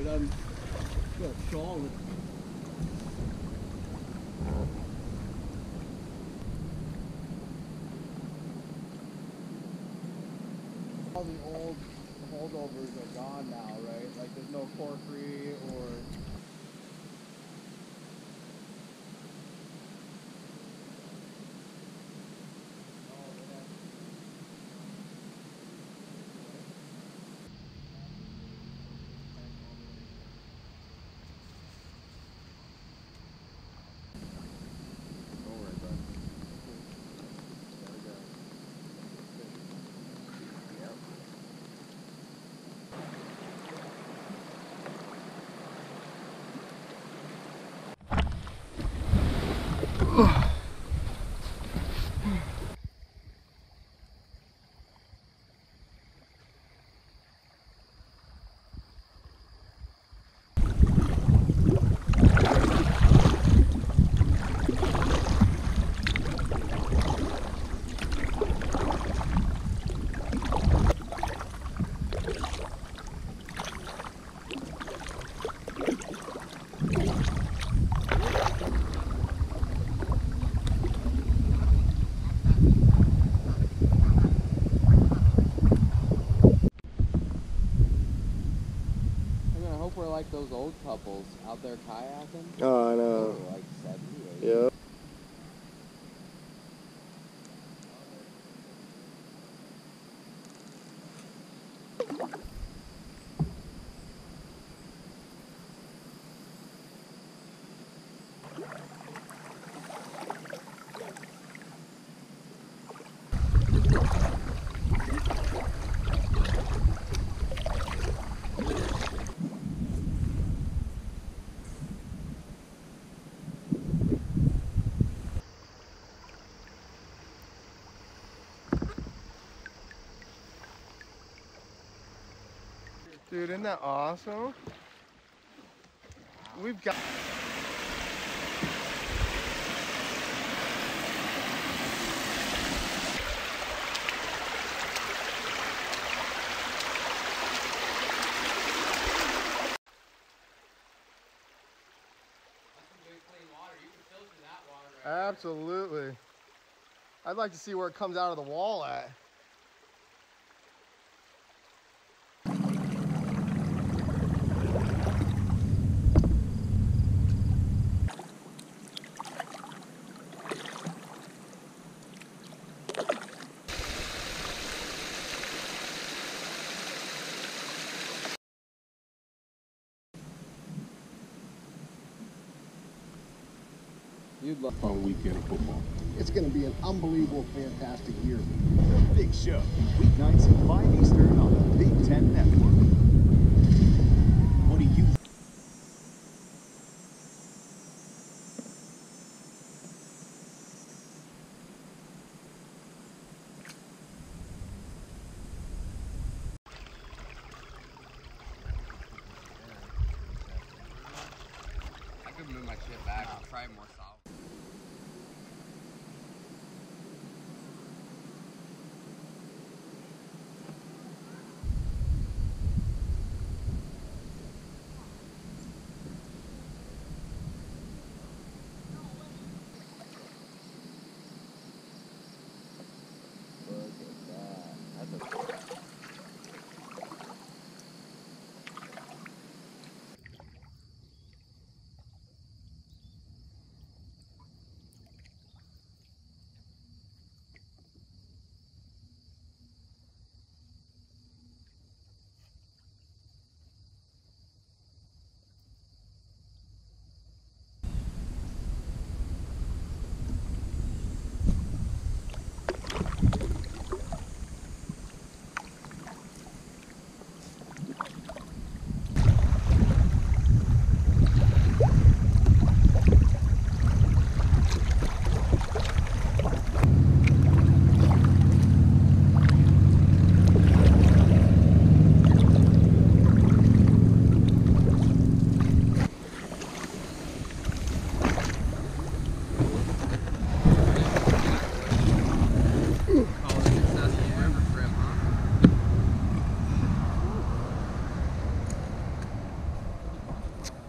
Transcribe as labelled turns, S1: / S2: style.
S1: dude. I'm strong. All the old holdovers are gone now, right? Like there's no porphyry or... We're like those old couples out there kayaking.
S2: Oh, I know.
S1: They're like 70, 80.
S2: Yeah. Dude, isn't that awesome? We've got... Absolutely. I'd like to see where it comes out of the wall at.
S1: You'd love
S3: fun weekend of football.
S4: It's going to be an unbelievable, fantastic year.
S5: The Big Show, weeknights at 5 Eastern on the Big Ten Network.